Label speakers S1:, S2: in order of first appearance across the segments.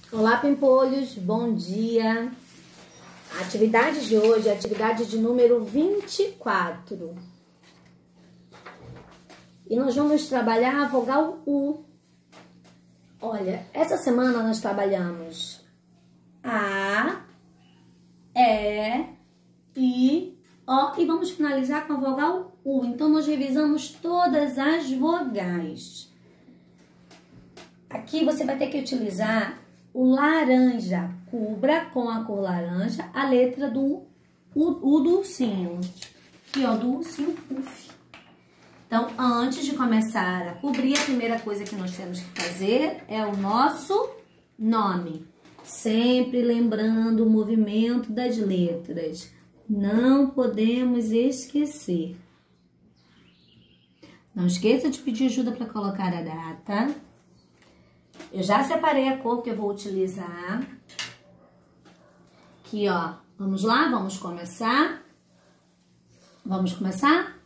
S1: Olá, pimpolhos, bom dia! A atividade de hoje é a atividade de número 24. E nós vamos trabalhar a vogal U. Olha, essa semana nós trabalhamos A, E, I, O e vamos finalizar com a vogal U. Então, nós revisamos todas as vogais. Aqui você vai ter que utilizar o laranja. Cubra com a cor laranja a letra do U do ursinho. Aqui, ó, do ursinho puff. Então, antes de começar a cobrir, a primeira coisa que nós temos que fazer é o nosso nome. Sempre lembrando o movimento das letras. Não podemos esquecer. Não esqueça de pedir ajuda para colocar a data. Eu já separei a cor que eu vou utilizar. Aqui, ó. Vamos lá? Vamos começar? Vamos começar?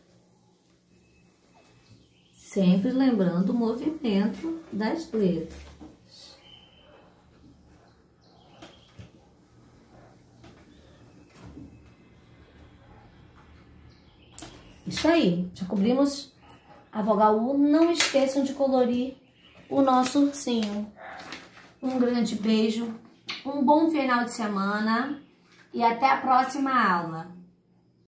S1: Sempre lembrando o movimento das letras. Isso aí. Já cobrimos a vogal U. Não esqueçam de colorir o nosso ursinho. Um grande beijo, um bom final de semana e até a próxima aula.